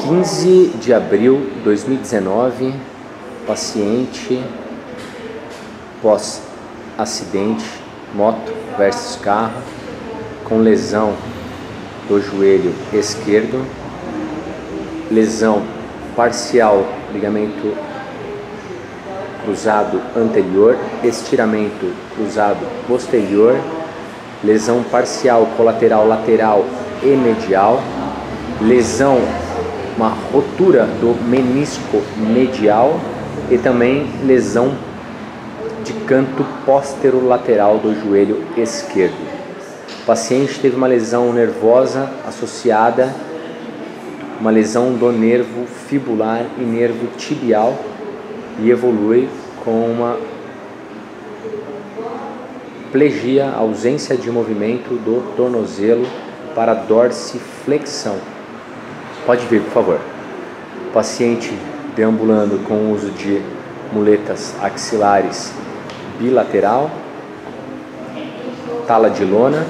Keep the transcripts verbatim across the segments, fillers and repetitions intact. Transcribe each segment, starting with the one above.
quinze de abril de dois mil e dezenove, paciente pós-acidente, moto versus carro, com lesão do joelho esquerdo, lesão parcial, ligamento cruzado anterior, estiramento cruzado posterior, lesão parcial colateral lateral e medial, lesão, uma rotura do menisco medial e também lesão de canto posterolateral do joelho esquerdo. O paciente teve uma lesão nervosa associada, uma lesão do nervo fibular e nervo tibial e evolui com uma plegia, ausência de movimento do tornozelo para dorsiflexão. Pode vir, por favor. O paciente deambulando com o uso de muletas axilares bilateral, tala de lona,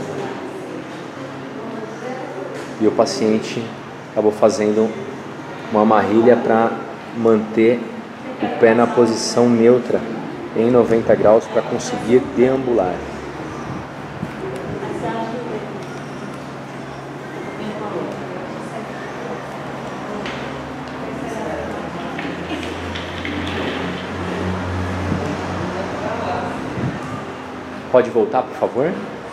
e o paciente acabou fazendo uma amarrilha para manter o pé na posição neutra em noventa graus para conseguir deambular. Pode voltar, por favor?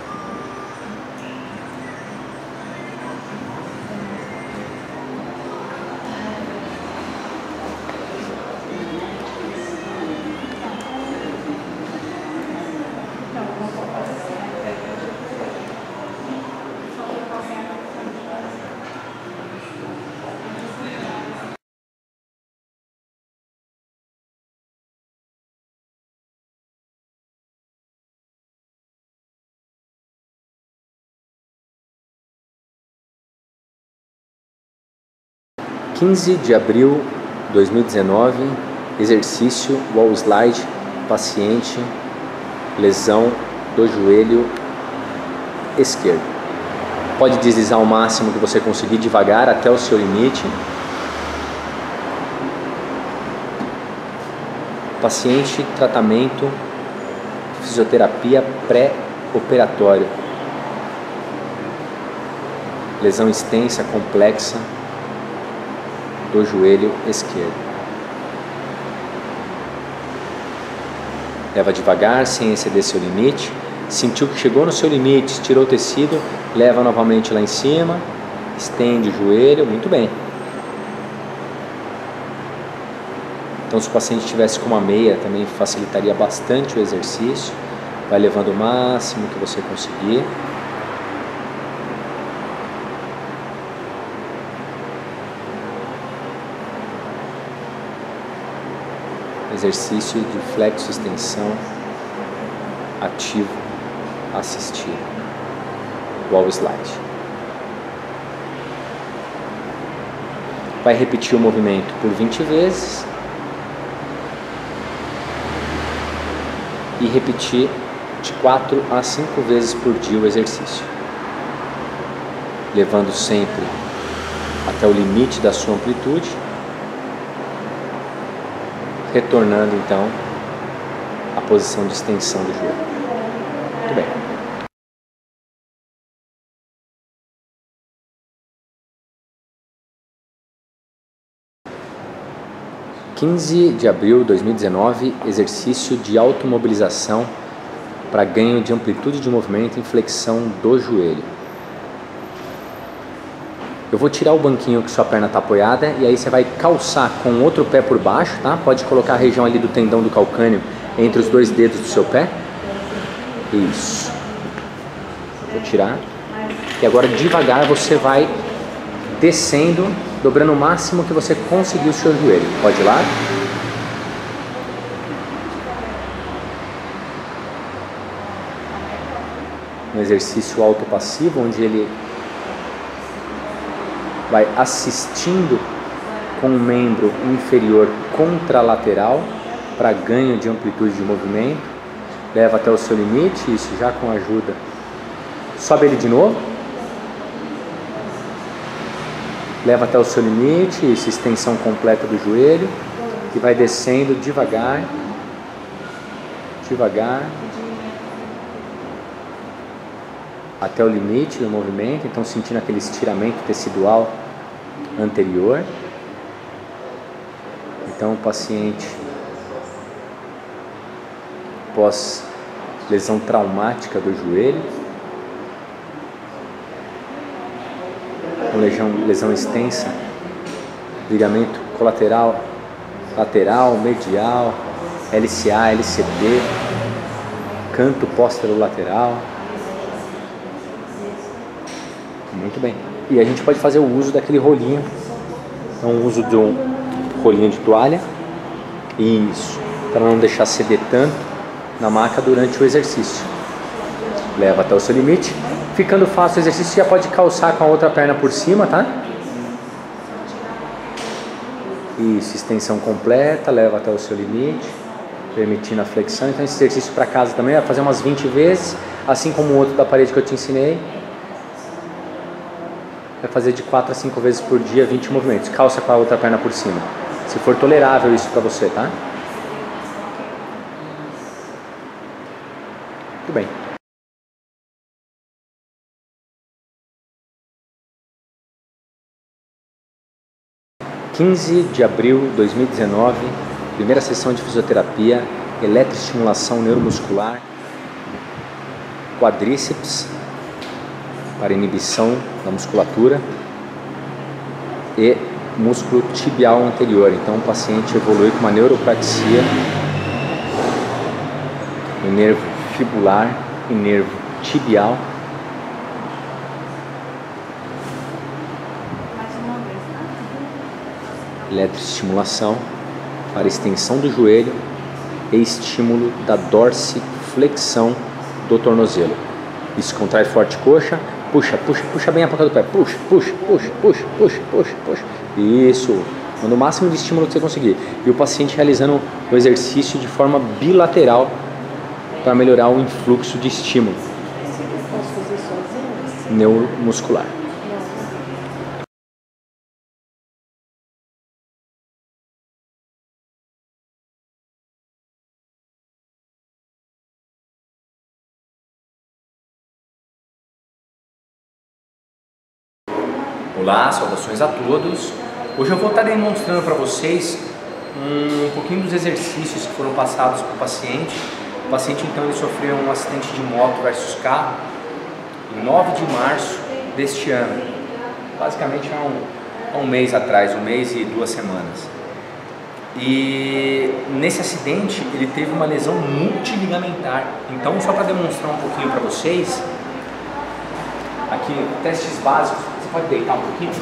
quinze de abril de dois mil e dezenove, exercício wall slide, paciente, lesão do joelho esquerdo. Pode deslizar o máximo que você conseguir, devagar até o seu limite. Paciente, tratamento, fisioterapia pré-operatório. Lesão extensa, complexa do joelho esquerdo. Leva devagar, sem exceder seu limite. Sentiu que chegou no seu limite, tirou o tecido, leva novamente lá em cima, estende o joelho, muito bem. Então, se o paciente estivesse com uma meia, também facilitaria bastante o exercício. Vai levando o máximo que você conseguir. Exercício de flexo extensão ativo assistido, wall slide. Vai repetir o movimento por vinte vezes e repetir de quatro a cinco vezes por dia o exercício, levando sempre até o limite da sua amplitude, retornando então à posição de extensão do joelho. Muito bem. quinze de abril de dois mil e dezenove, exercício de automobilização para ganho de amplitude de movimento e flexão do joelho. Eu vou tirar o banquinho que sua perna está apoiada e aí você vai calçar com o outro pé por baixo, tá? Pode colocar a região ali do tendão do calcâneo entre os dois dedos do seu pé. Isso. Vou tirar. E agora devagar você vai descendo, dobrando o máximo que você conseguir o seu joelho. Pode ir lá. Um exercício autopassivo, onde ele vai assistindo com o membro inferior contralateral para ganho de amplitude de movimento. Leva até o seu limite, isso já com ajuda. Sobe ele de novo. Leva até o seu limite, isso, extensão completa do joelho. E vai descendo devagar. Devagar. Até o limite do movimento. Então sentindo aquele estiramento tecidual anterior. Então o paciente pós lesão traumática do joelho, com lesão, lesão extensa, ligamento colateral, lateral, medial, L C A, L C D, canto posterolateral. Muito bem. E a gente pode fazer o uso daquele rolinho, é um uso de um rolinho de toalha, isso, para não deixar ceder tanto na maca durante o exercício. Leva até o seu limite. Ficando fácil o exercício, já pode calçar com a outra perna por cima, tá? Isso, extensão completa, leva até o seu limite, permitindo a flexão. Então esse exercício para casa também vai fazer umas vinte vezes, assim como o outro da parede que eu te ensinei. Vai fazer de quatro a cinco vezes por dia, vinte movimentos. Calça com a outra perna por cima, se for tolerável isso para você, tá? Muito bem. quinze de abril de dois mil e dezenove, primeira sessão de fisioterapia, eletroestimulação neuromuscular, quadríceps, para inibição da musculatura e músculo tibial anterior. Então o paciente evolui com uma neuropraxia no nervo fibular e nervo tibial. Eletroestimulação para extensão do joelho e estímulo da dorsiflexão do tornozelo. Isso, contrai forte coxa, puxa, puxa, puxa bem a ponta do pé, puxa, puxa, puxa, puxa, puxa, puxa, puxa. Isso, manda o máximo de estímulo que você conseguir. E o paciente realizando o exercício de forma bilateral para melhorar o influxo de estímulo neuromuscular. Olá, saudações a todos. Hoje eu vou estar demonstrando para vocês um pouquinho dos exercícios que foram passados para o paciente. O paciente então ele sofreu um acidente de moto versus carro em nove de março deste ano, basicamente há um, há um mês atrás, um mês e duas semanas. E nesse acidente ele teve uma lesão multiligamentar. Então, só para demonstrar um pouquinho para vocês, aqui testes básicos. Pode deitar um pouquinho?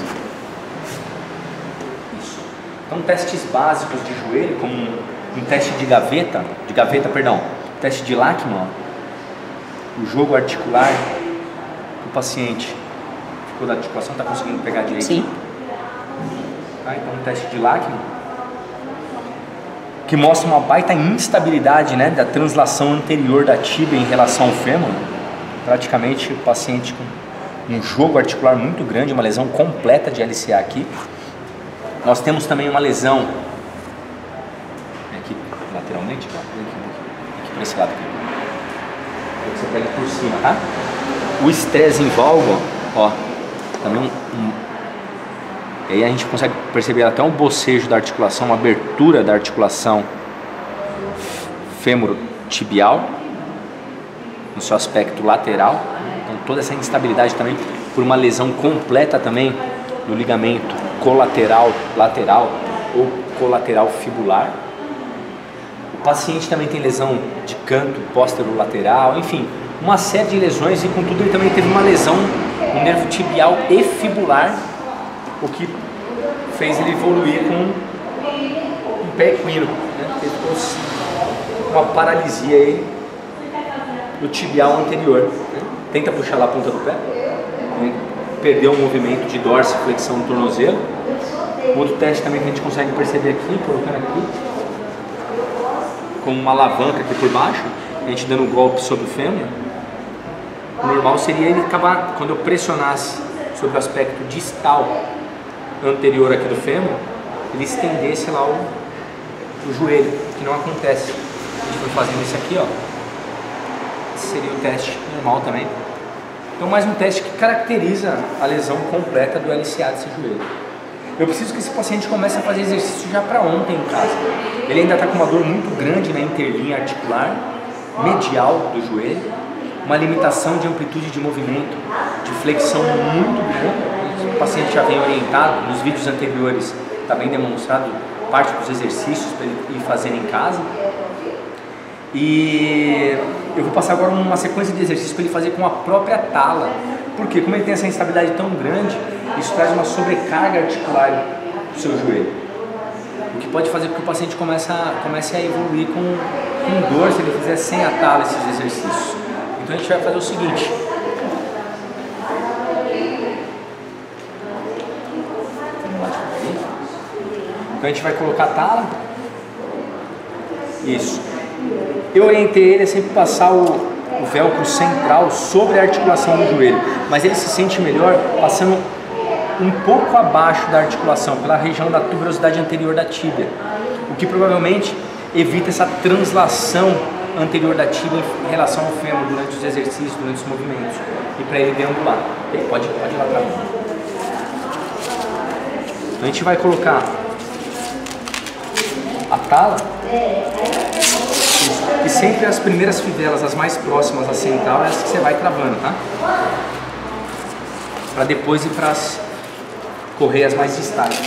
Isso. Então, testes básicos de joelho, como um, um teste de gaveta, de gaveta, perdão, teste de Lachman, o jogo articular do paciente. Ficou da articulação, está conseguindo pegar direito? Sim. Tá, então, um teste de Lachman, que mostra uma baita instabilidade, né, da translação anterior da tíbia em relação ao fêmur. Praticamente o paciente com um jogo articular muito grande, uma lesão completa de L C A aqui. Nós temos também uma lesão aqui lateralmente, ó, aqui, aqui para esse lado aqui. Você pega por cima, tá? O estresse em válvula, ó, também um, um, e aí a gente consegue perceber até um bocejo da articulação, uma abertura da articulação fêmuro-tibial no seu aspecto lateral. Então, toda essa instabilidade também por uma lesão completa também no ligamento colateral lateral ou colateral fibular. O paciente também tem lesão de canto posterolateral, enfim, uma série de lesões, e contudo ele também teve uma lesão no nervo tibial e fibular, o que fez ele evoluir com um pé equino, né? Teve uma paralisia aí do tibial anterior, né? Tenta puxar lá a ponta do pé, né? Perdeu o movimento de dorsiflexão do tornozelo. Outro teste também que a gente consegue perceber aqui, colocando aqui como uma alavanca aqui por baixo, a gente dando um golpe sobre o fêmur. O normal seria ele acabar, quando eu pressionasse sobre o aspecto distal anterior aqui do fêmur, ele estendesse lá o, o joelho, que não acontece. A gente foi fazendo isso aqui, ó. Esse seria o teste normal também. Então, mais um teste que caracteriza a lesão completa do L C A desse joelho. Eu preciso que esse paciente comece a fazer exercício já para ontem em casa. Ele ainda está com uma dor muito grande na interlinha articular medial do joelho, uma limitação de amplitude de movimento, de flexão muito grande. O paciente já vem orientado, nos vídeos anteriores está bem demonstrado parte dos exercícios para ele ir fazer em casa. E eu vou passar agora uma sequência de exercícios para ele fazer com a própria tala. Porque como ele tem essa instabilidade tão grande, isso traz uma sobrecarga articular do seu joelho. O que pode fazer com que o paciente comece a, comece a evoluir com, com dor se ele fizer sem a tala esses exercícios. Então a gente vai fazer o seguinte. Então a gente vai colocar a tala. Isso. Eu orientei ele a sempre passar o, o velcro central sobre a articulação do joelho, mas ele se sente melhor passando um pouco abaixo da articulação, pela região da tuberosidade anterior da tíbia, o que provavelmente evita essa translação anterior da tíbia em relação ao fêmur durante os exercícios, durante os movimentos, e para ele deambular. Ele pode, pode ir lá para mim. Então a gente vai colocar a tala. E sempre as primeiras fivelas, as mais próximas à central, é as que você vai travando, tá? Para depois ir para as correias mais distais.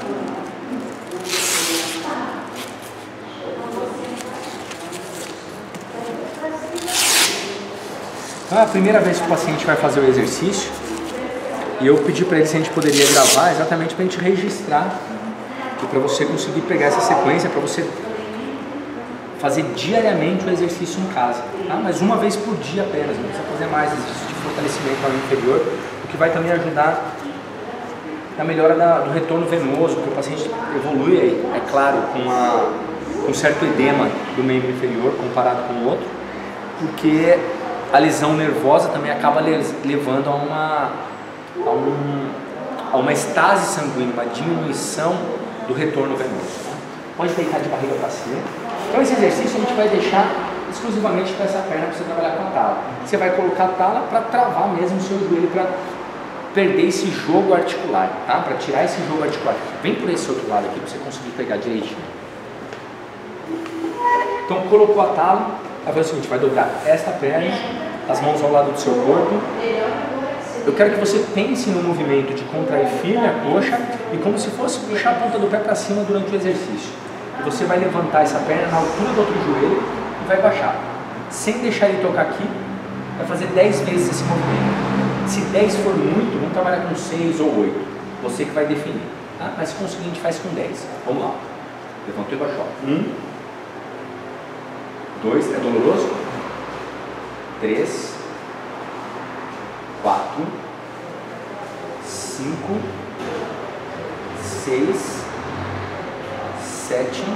Então é a primeira vez que o paciente vai fazer o exercício e eu pedi para ele se a gente poderia gravar exatamente para a gente registrar e para você conseguir pegar essa sequência, para você fazer diariamente o exercício em casa, tá? Mas uma vez por dia apenas, não precisa fazer mais exercício de fortalecimento ao inferior, o que vai também ajudar na melhora da, do retorno venoso, porque o paciente evolui, é claro, com, a, com um certo edema do membro inferior comparado com o outro, porque a lesão nervosa também acaba levando a uma, a um, a uma estase sanguínea, uma diminuição do retorno venoso. Tá? Pode deitar de barriga para cima. Então esse exercício a gente vai deixar exclusivamente para essa perna para você trabalhar com a tala. Você vai colocar a tala para travar mesmo o seu joelho, para perder esse jogo articular, tá? Para tirar esse jogo articular. Vem por esse outro lado aqui para você conseguir pegar direitinho. Então colocou a tala, vai fazer o seguinte, vai dobrar esta perna, as mãos ao lado do seu corpo. Eu quero que você pense no movimento de contrair firme a coxa e como se fosse puxar a ponta do pé para cima durante o exercício. E você vai levantar essa perna na altura do outro joelho e vai baixar. Sem deixar ele tocar aqui, vai fazer dez vezes esse movimento. Se dez for muito, vamos trabalhar com seis ou oito. Você que vai definir. Tá? Mas se conseguir, a gente faz com dez. Vamos lá. Levantou e baixou. Um. Dois. É doloroso? Três. Quatro. Cinco. Seis. Sete,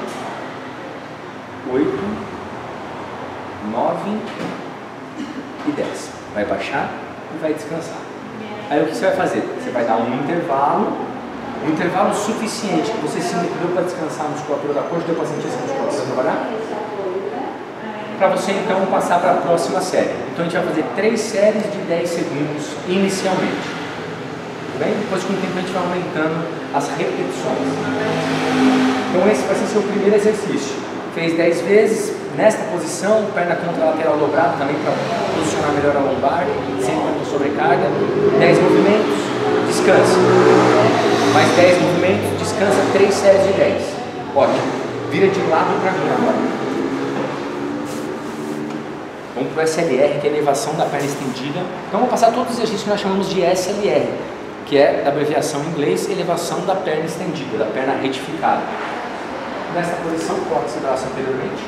oito, nove e dez. Vai baixar e vai descansar. Aí o que você vai fazer? Você vai dar um intervalo, um intervalo suficiente que você sinta que deu para descansar a musculatura da coxa, deu para sentir essa musculatura trabalhar, para você então passar para a próxima série. Então a gente vai fazer três séries de dez segundos inicialmente. Bem? Depois com o tempo a gente vai aumentando as repetições. Então esse vai ser seu primeiro exercício. Fez dez vezes, nesta posição, perna contralateral dobrada também para posicionar melhor a lombar, sempre com sobrecarga. dez movimentos, descansa. Mais dez movimentos, descansa, três séries de dez. Ótimo. Vira de lado para mim agora. Vamos para o S L R, que é a elevação da perna estendida. Então vou passar todos os exercícios que nós chamamos de S L R, que é a abreviação em inglês, elevação da perna estendida, da perna retificada. Nessa posição, coloque esse braço anteriormente.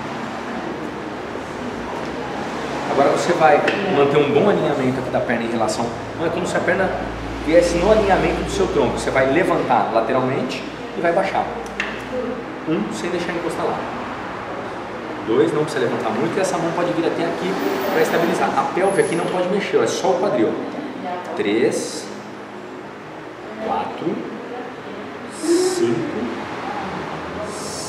Agora você vai manter um bom alinhamento aqui da perna em relação... Não é como se a perna viesse no alinhamento do seu tronco. Você vai levantar lateralmente e vai baixar. Um, sem deixar encostar lá. Dois, não precisa levantar muito e essa mão pode vir até aqui para estabilizar. A pelve aqui não pode mexer, é só o quadril. Três... Quatro,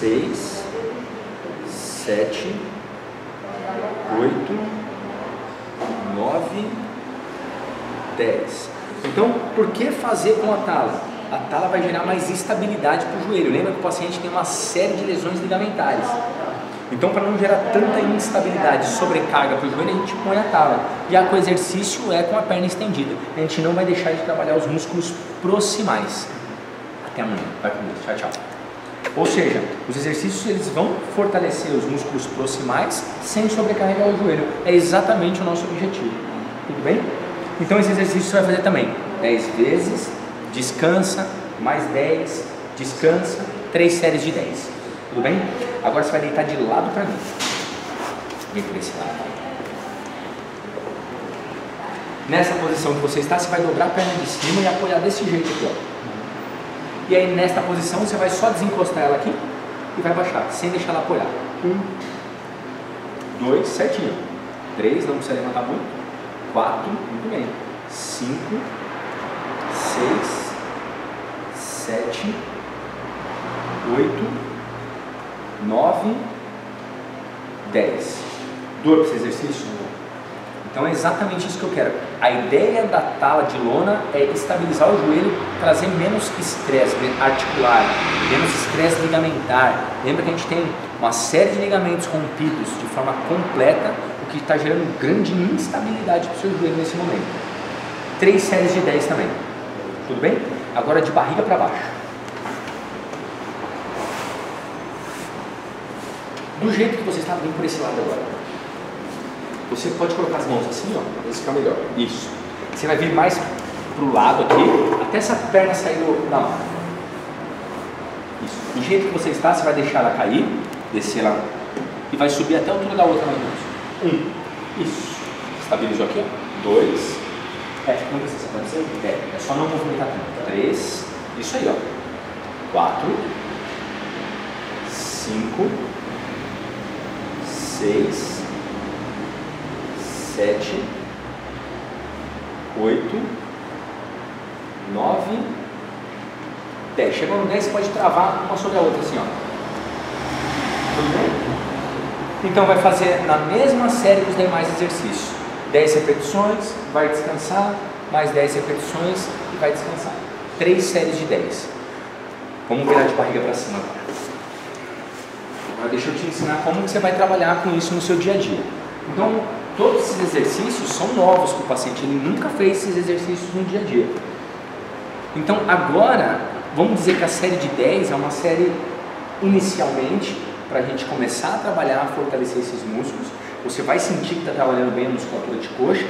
seis, sete, oito, nove, dez. Então, por que fazer com a tala? A tala vai gerar mais estabilidade para o joelho. Lembra que o paciente tem uma série de lesões ligamentares. Então, para não gerar tanta instabilidade, sobrecarga para o joelho, a gente põe a tala. Já com o exercício é com a perna estendida. A gente não vai deixar de trabalhar os músculos proximais. Até amanhã. Vai com Deus. Tchau, tchau. Ou seja, os exercícios eles vão fortalecer os músculos proximais sem sobrecarregar o joelho. É exatamente o nosso objetivo. Tudo bem? Então, esse exercício você vai fazer também dez vezes, descansa, mais dez, descansa, três séries de dez. Tudo bem? Agora você vai deitar de lado para mim. Vem por esse lado. Nessa posição que você está, você vai dobrar a perna de cima e apoiar desse jeito aqui, ó. E aí, nesta posição, você vai só desencostar ela aqui e vai baixar, sem deixar ela apoiar. Um, dois, certinho. Três, não precisa levantar muito. Quatro, muito bem. Cinco, seis, sete, oito, nove, dez. Dor para esse exercício? Então é exatamente isso que eu quero. A ideia da tala de lona é estabilizar o joelho, trazer menos estresse articular, menos estresse ligamentar. Lembra que a gente tem uma série de ligamentos rompidos de forma completa, o que está gerando grande instabilidade para o seu joelho nesse momento. Três séries de dez também. Tudo bem? Agora de barriga para baixo. Do jeito que você está vindo por esse lado agora. Você pode colocar as mãos assim, ó, para ficar melhor. Isso. Você vai vir mais pro lado aqui, até essa perna sair do, da mão. Isso. Do jeito que você está, você vai deixar ela cair, descer lá e vai subir até a altura da outra mais ou menos. Um. Isso. Estabilizou aqui, ó. Dois. É, não precisa, pode ser. É, é só não movimentar tanto. Três. Isso aí, ó. Quatro. Cinco. Seis. Sete, oito, nove, dez. Chegou no dez, você pode travar uma sobre a outra assim, ó. Tudo bem? Então vai fazer na mesma série que os demais exercícios. dez repetições, vai descansar, mais dez repetições e vai descansar. três séries de dez. Vamos virar de barriga para cima agora. Agora deixa eu te ensinar como você vai trabalhar com isso no seu dia a dia. Então, todos esses exercícios são novos para o paciente, ele nunca fez esses exercícios no dia a dia. Então agora, vamos dizer que a série de dez é uma série inicialmente para a gente começar a trabalhar, a fortalecer esses músculos. Você vai sentir que está trabalhando bem a musculatura de coxa.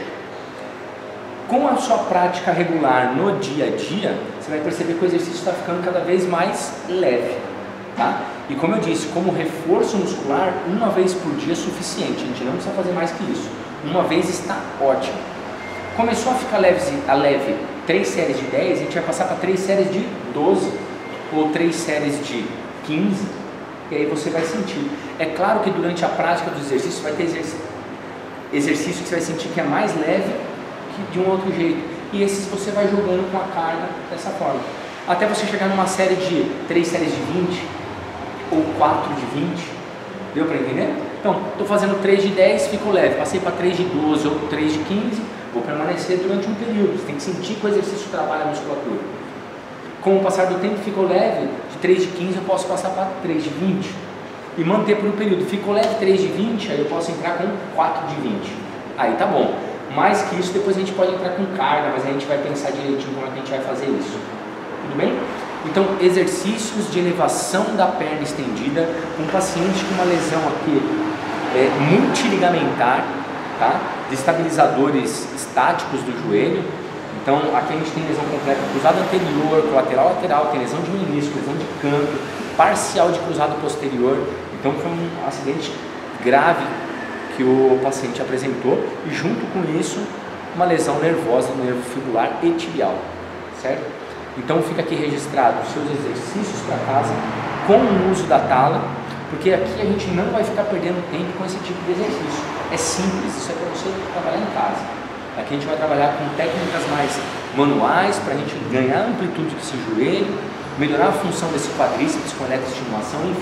Com a sua prática regular no dia a dia, você vai perceber que o exercício está ficando cada vez mais leve, tá? E como eu disse, como reforço muscular, uma vez por dia é suficiente, a gente não precisa fazer mais que isso. Uma vez está ótimo. Começou a ficar leve, a leve três séries de dez, a gente vai passar para três séries de doze ou três séries de quinze, e aí você vai sentir. É claro que durante a prática do exercício vai ter exercício, exercício que você vai sentir que é mais leve que de um outro jeito. E esses você vai jogando com a carga dessa forma. Até você chegar numa série de três séries de vinte ou quatro de vinte. Deu para entender? Então, estou fazendo três de dez, fico leve. Passei para três de doze ou três de quinze, vou permanecer durante um período. Você tem que sentir que o exercício trabalha a musculatura. Com o passar do tempo, ficou leve. De três de quinze eu posso passar para três de vinte. E manter por um período. Ficou leve três de vinte, aí eu posso entrar com quatro de vinte. Aí tá bom. Mais que isso, depois a gente pode entrar com carga, mas a gente vai pensar direitinho como é que a gente vai fazer isso. Tudo bem? Então, exercícios de elevação da perna estendida, um paciente com uma lesão aqui é, multiligamentar, tá? De estabilizadores estáticos do joelho. Então, aqui a gente tem lesão completa cruzado anterior, colateral lateral, tem lesão de menisco, lesão de canto, parcial de cruzado posterior. Então, foi um acidente grave que o paciente apresentou e, junto com isso, uma lesão nervosa no nervo fibular e tibial, certo? Então fica aqui registrado os seus exercícios para casa com o uso da tala, porque aqui a gente não vai ficar perdendo tempo com esse tipo de exercício. É simples, isso é para você trabalhar em casa. Aqui a gente vai trabalhar com técnicas mais manuais para a gente ganhar amplitude desse joelho, melhorar a função desse quadríceps com eletroestimulação, enfim.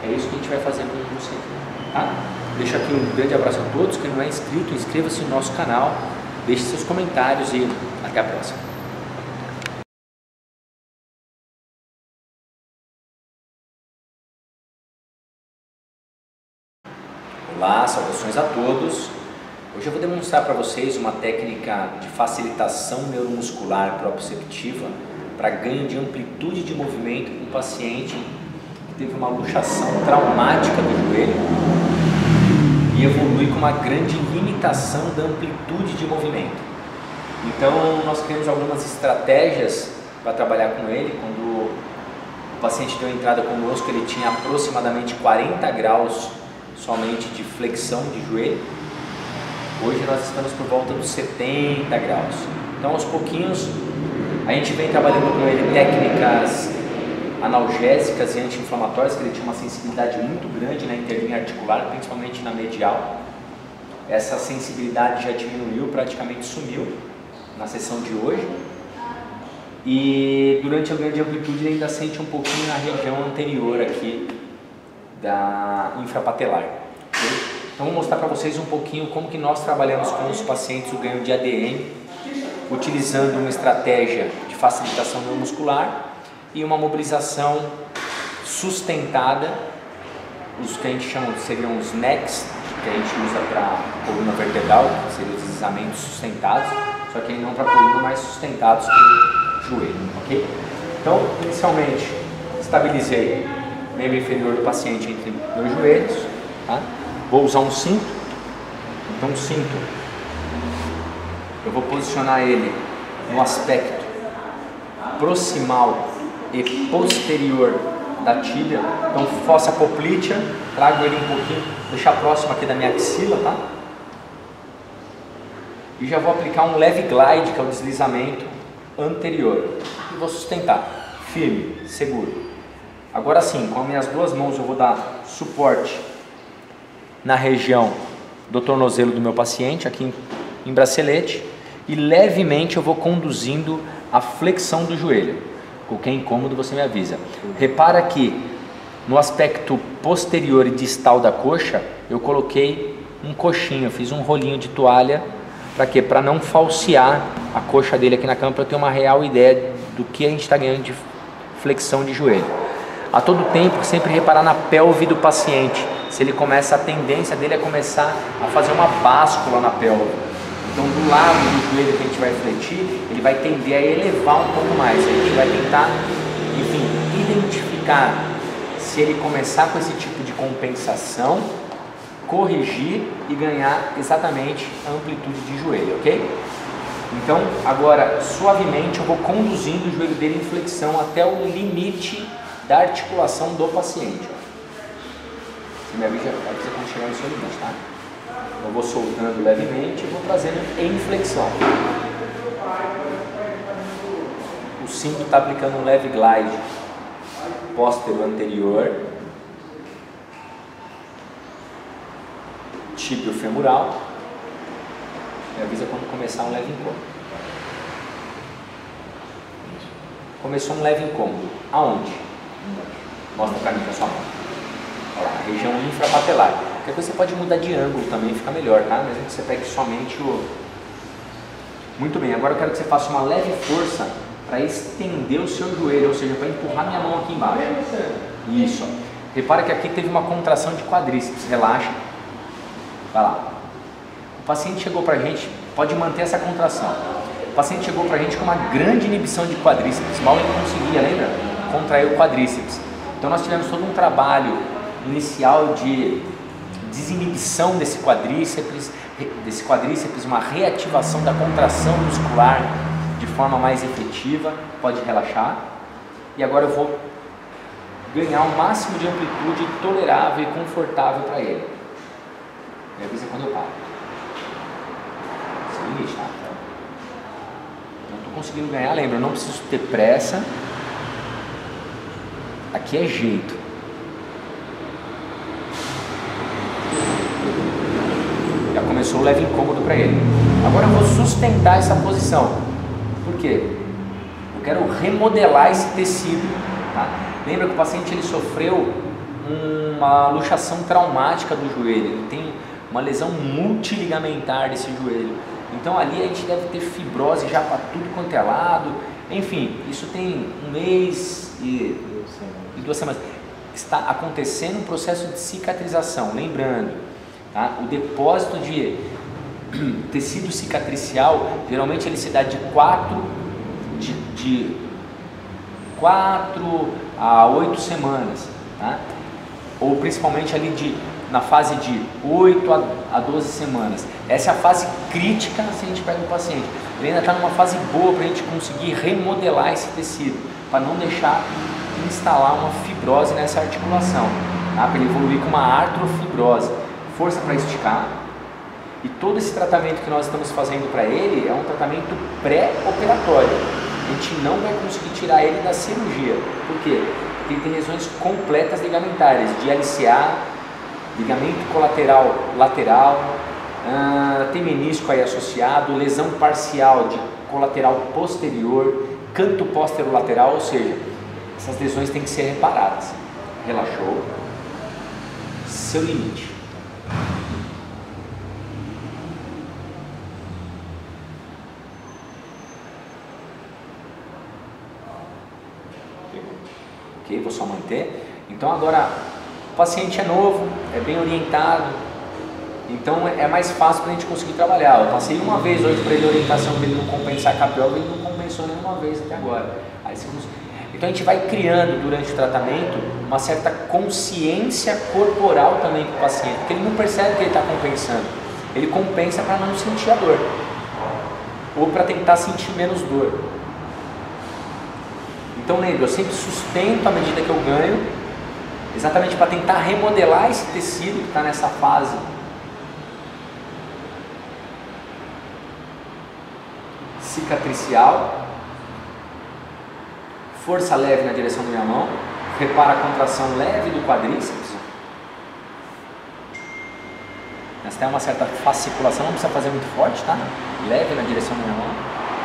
É isso que a gente vai fazer com você, tá? Deixo aqui um grande abraço a todos. Quem não é inscrito, inscreva-se no nosso canal, deixe seus comentários e até a próxima. Olá, saudações a todos. Hoje eu vou demonstrar para vocês uma técnica de facilitação neuromuscular proprioceptiva para ganho de amplitude de movimento com um paciente que teve uma luxação traumática do joelho e evolui com uma grande limitação da amplitude de movimento. Então nós temos algumas estratégias para trabalhar com ele. Quando o paciente deu entrada conosco, ele tinha aproximadamente quarenta graus somente de flexão de joelho. Hoje nós estamos por volta dos setenta graus. Então aos pouquinhos a gente vem trabalhando com ele técnicas analgésicas e anti-inflamatórias, que ele tinha uma sensibilidade muito grande na interlinha articular, principalmente na medial. Essa sensibilidade já diminuiu, praticamente sumiu na sessão de hoje. E durante a grande amplitude ele ainda sente um pouquinho na região anterior aqui da infrapatelar. Okay? Então vou mostrar para vocês um pouquinho como que nós trabalhamos com os pacientes o ganho de A D N, utilizando uma estratégia de facilitação neuromuscular e uma mobilização sustentada, os que a gente chama seriam os N E Cs, que a gente usa para coluna vertebral, que seriam os deslizamentos sustentados, só que não para coluna, mas sustentados pelo joelho, ok? Então, inicialmente, estabilizei o membro inferior do paciente entre dois joelhos, tá? Vou usar um cinto. Então, o cinto, eu vou posicionar ele no aspecto proximal e posterior da tíbia. Então, fossa poplítea, trago ele um pouquinho, deixar próximo aqui da minha axila, tá? E já vou aplicar um leve glide, que é o deslizamento anterior. E vou sustentar, firme, seguro. Agora sim, com as minhas duas mãos eu vou dar suporte na região do tornozelo do meu paciente, aqui em, em bracelete, e levemente eu vou conduzindo a flexão do joelho. Qualquer incômodo você me avisa. Repara que no aspecto posterior e distal da coxa eu coloquei um coxinho, eu fiz um rolinho de toalha. Para quê? Para não falsear a coxa dele aqui na cama, para eu ter uma real ideia do que a gente está ganhando de flexão de joelho. A todo tempo, sempre reparar na pelve do paciente, se ele começa, a tendência dele é começar a fazer uma báscula na pelve. Então, do lado do joelho que a gente vai fletir, ele vai tender a elevar um pouco mais. A gente vai tentar, enfim, identificar se ele começar com esse tipo de compensação, corrigir e ganhar exatamente a amplitude de joelho, ok? Então, agora, suavemente, eu vou conduzindo o joelho dele em flexão até o limite da articulação do paciente. Você me avisa, avisa quando chegar no seu limite, tá? Eu vou soltando levemente e vou trazendo em flexão. O cinto está aplicando um leve glide póstero anterior, tíbio femoral. Me avisa quando começar um leve incômodo. Começou um leve incômodo. Aonde? Mostra pra mim com a sua mão. Olha lá, região infrapatelar. Qualquer coisa você pode mudar de ângulo também, fica melhor, tá? Mesmo que você pegue somente o... Muito bem, agora eu quero que você faça uma leve força para estender o seu joelho, ou seja, para empurrar minha mão aqui embaixo. Isso. Repara que aqui teve uma contração de quadríceps. Relaxa. Vai lá. O paciente chegou pra gente, pode manter essa contração. O paciente chegou pra gente com uma grande inibição de quadríceps. Mal ele conseguia, lembra? Contrair o quadríceps. Então nós tivemos todo um trabalho inicial de desinibição desse quadríceps, desse quadríceps, uma reativação da contração muscular de forma mais efetiva. Pode relaxar. E agora eu vou ganhar o máximo de amplitude tolerável e confortável para ele. Me avisa quando eu paro. Esse é o limite, tá? Não estou conseguindo ganhar, lembra? Eu não preciso ter pressa. Aqui é jeito. Já começou o leve incômodo para ele. Agora eu vou sustentar essa posição. Por quê? Eu quero remodelar esse tecido, tá? Lembra que o paciente ele sofreu uma luxação traumática do joelho, ele tem uma lesão multiligamentar desse joelho. Então ali a gente deve ter fibrose já para tudo quanto é lado. Enfim, isso tem um mês e, e duas semanas. Está acontecendo um processo de cicatrização. Lembrando, tá? O depósito de tecido cicatricial, geralmente ele se dá de quatro de, de quatro a oito semanas, tá? Ou principalmente ali de, na fase de oito a doze semanas. Essa é a fase crítica se a gente pega o paciente. Ele ainda está numa fase boa para a gente conseguir remodelar esse tecido, para não deixar instalar uma fibrose nessa articulação, tá? Para ele evoluir com uma artrofibrose, força para esticar. E todo esse tratamento que nós estamos fazendo para ele é um tratamento pré-operatório. A gente não vai conseguir tirar ele da cirurgia. Por quê? Porque ele tem lesões completas ligamentares, de L C A, ligamento colateral lateral, uh, tem menisco aí associado, lesão parcial de colateral posterior, canto posterolateral, ou seja, essas lesões têm que ser reparadas. Relaxou. Seu limite. Ok, vou só manter. Então agora o paciente é novo, é bem orientado, então é mais fácil para a gente conseguir trabalhar. Eu passei uma vez hoje para ele a orientação para ele não compensar capiova, ele não compensou nenhuma vez até agora. Aí você... Então a gente vai criando durante o tratamento uma certa consciência corporal também para o paciente, porque ele não percebe que ele está compensando, ele compensa para não sentir a dor, ou para tentar sentir menos dor. Então lembra, eu sempre sustento à medida que eu ganho, exatamente para tentar remodelar esse tecido que está nessa fase cicatricial. Força leve na direção da minha mão, repara a contração leve do quadríceps. Essa tem uma certa fasciculação, não precisa fazer muito forte, tá? Leve na direção da minha mão.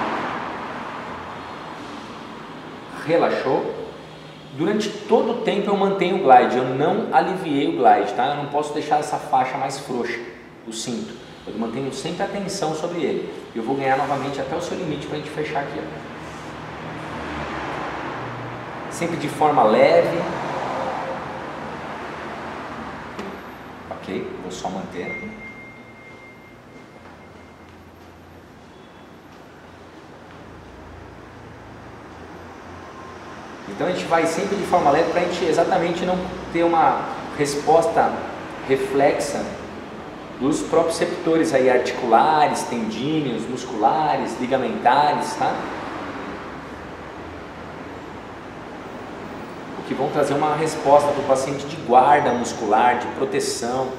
Relaxou. Durante todo o tempo eu mantenho o glide, eu não aliviei o glide, tá? Eu não posso deixar essa faixa mais frouxa, o cinto. Eu mantenho sempre a tensão sobre ele. Eu vou ganhar novamente até o seu limite para a gente fechar aqui, ó. Sempre de forma leve. Ok, vou só manter. Então a gente vai sempre de forma leve para a gente exatamente não ter uma resposta reflexa dos proprioceptores aí articulares, tendíneos, musculares, ligamentares, tá? Que vão trazer uma resposta para o paciente de guarda muscular, de proteção.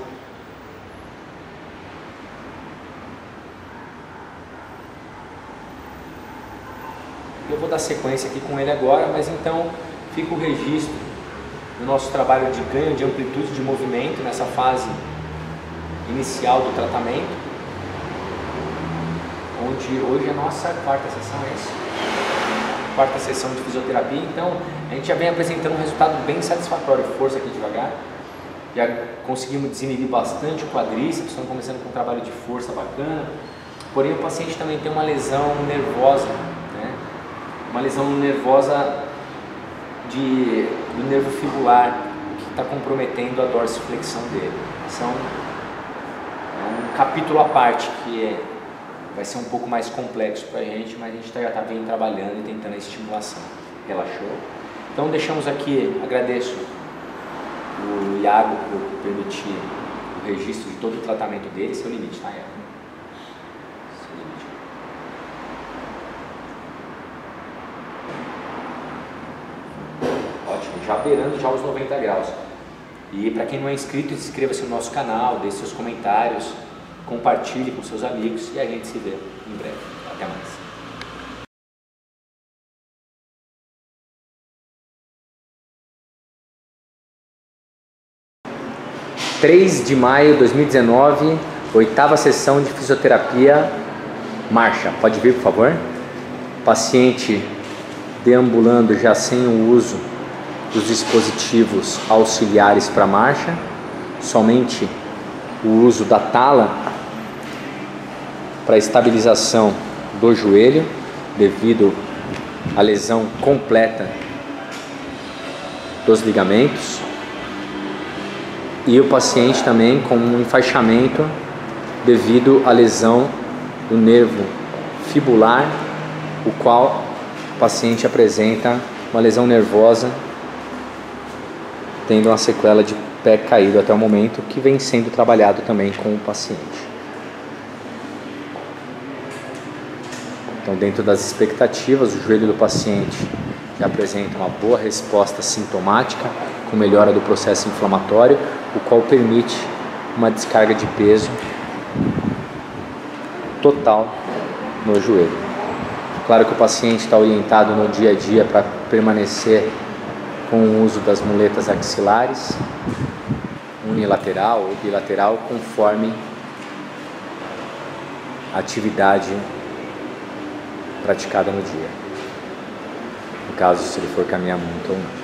Eu vou dar sequência aqui com ele agora, mas então fica o registro do nosso trabalho de ganho de amplitude de movimento nessa fase inicial do tratamento, onde hoje é a nossa quarta sessão, é isso? Quarta sessão de fisioterapia. Então a gente já vem apresentando um resultado bem satisfatório. Força aqui devagar, já conseguimos desinibir bastante o quadríceps, estamos começando com um trabalho de força bacana. Porém o paciente também tem uma lesão nervosa, né? Uma lesão nervosa de, do nervo fibular, que está comprometendo a dorsiflexão dele. São é um capítulo à parte que é vai ser um pouco mais complexo para a gente, mas a gente já está bem trabalhando e tentando a estimulação. Relaxou? Então deixamos aqui, agradeço o Iago por permitir o registro de todo o tratamento dele. Seu limite, tá, Iago? Seu limite. Ótimo, já beirando já os noventa graus. E para quem não é inscrito, inscreva-se no nosso canal, deixe seus comentários, compartilhe com seus amigos e a gente se vê em breve. Até mais. três de maio de dois mil e dezenove, oitava sessão de fisioterapia. Marcha, pode vir, por favor. Paciente deambulando já sem o uso dos dispositivos auxiliares para marcha, somente o uso da tala para estabilização do joelho devido à lesão completa dos ligamentos, e o paciente também com um enfaixamento devido à lesão do nervo fibular, o qual o paciente apresenta uma lesão nervosa, tendo uma sequela de pé caído até o momento, que vem sendo trabalhado também com o paciente. Então, dentro das expectativas, o joelho do paciente já apresenta uma boa resposta sintomática, com melhora do processo inflamatório, o qual permite uma descarga de peso total no joelho. Claro que o paciente está orientado no dia a dia para permanecer com o uso das muletas axilares, unilateral ou bilateral, conforme a atividade praticada no dia, no caso se ele for caminhar muito ou não.